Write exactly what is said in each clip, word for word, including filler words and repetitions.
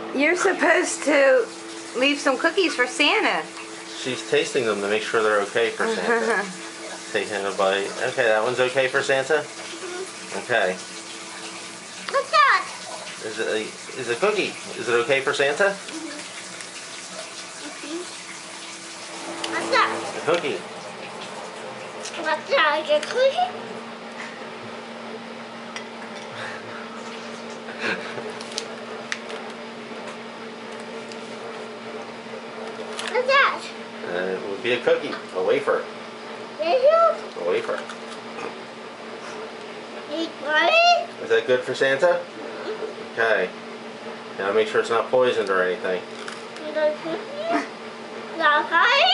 You're supposed to leave some cookies for Santa. She's tasting them to make sure they're okay for Santa. Taking a bite. Okay, that one's okay for Santa? Okay. What's that? Is it a, is it a cookie? Is it okay for Santa? What's that? A cookie. What's that? Is it a cookie? What's that? Uh, it would be a cookie. A wafer. Is it? A wafer. Eat money? Is that good for Santa? Okay. Now make sure it's not poisoned or anything. Is it a cookie? Not honey?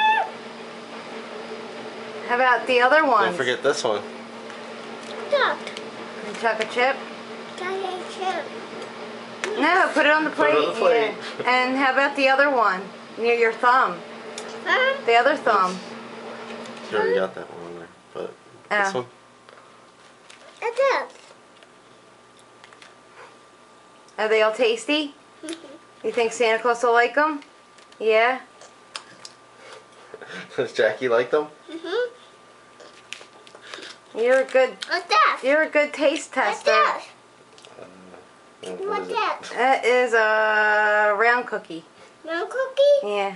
How about the other ones? Don't forget this one. Duck. The chocolate chip? Chocolate chip. No, put it on the Put plate. it on the plate. Yeah. And how about the other one? Near your thumb. Huh? The other thumb. You already got that one on there. But this Oh. one? What's that? Are they all tasty? You think Santa Claus will like them? Yeah? Does Jackie like them? Mm-hmm. You're a good What's that? you're a good taste What's tester. that? Uh, what What's is it? that? That is a round cookie. No cookie? Yeah.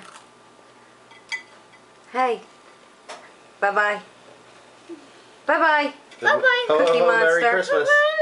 Hey. Bye-bye. Bye-bye. Bye-bye. Ho, ho, Cookie ho, Merry Monster. Christmas. Bye-bye.